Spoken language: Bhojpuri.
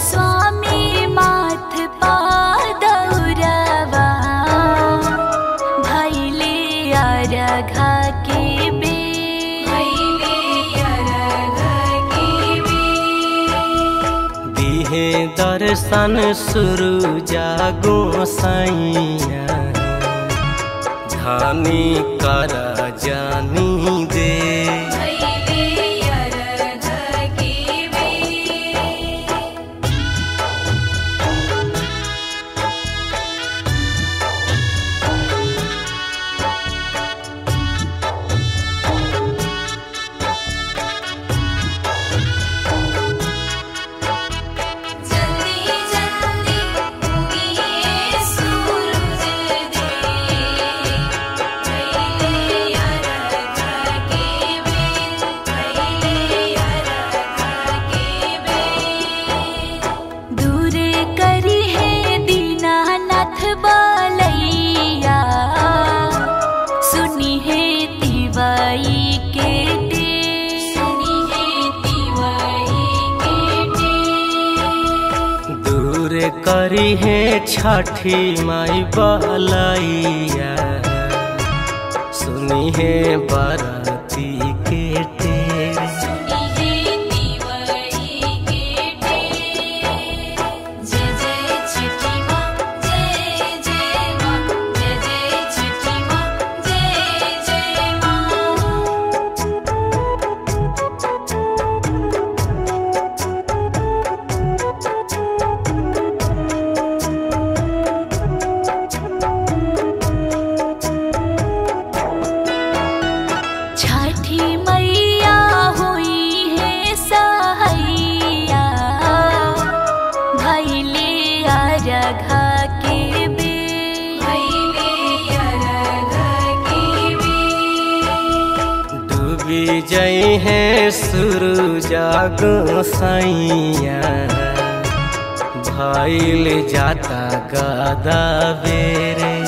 स्वामी माथ पादौरवा भैले अरघा के दिहे दर्शन सुरुजा गोसाइया धानी कर जानी दे। करी है छठी माई बलैया सुनी है बरती के टेर। जय है सुरुजा गोसाइया भइल जाता गदा बेरे।